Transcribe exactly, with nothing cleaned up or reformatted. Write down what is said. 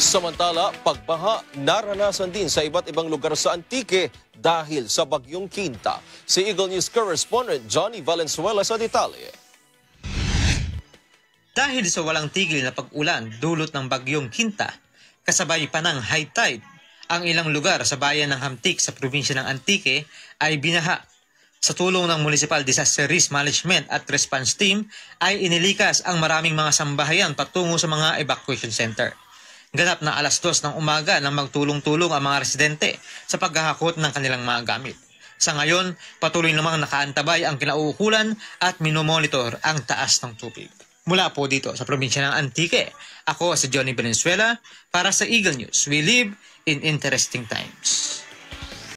Samantala, pagbaha naranasan din sa iba't ibang lugar sa Antique dahil sa bagyong Quinta. Si Eagle News correspondent Johnny Valenzuela sa detalye. Dahil sa walang tigil na pag-ulan dulot ng bagyong Quinta, kasabay pa ng high tide, ang ilang lugar sa bayan ng Hamtik sa probinsya ng Antique ay binaha. Sa tulong ng Municipal Disaster Risk Management at Response Team ay inilikas ang maraming mga sambahayan patungo sa mga evacuation center. Ganap na alas dos ng umaga nang magtulong-tulong ang mga residente sa paghahakot ng kanilang mga gamit. Sa ngayon, patuloy namang nakaantabay ang kinauukulan at minomonitor ang taas ng tubig. Mula po dito sa probinsya ng Antique, ako si Johnny Valenzuela para sa Eagle News. We live in interesting times.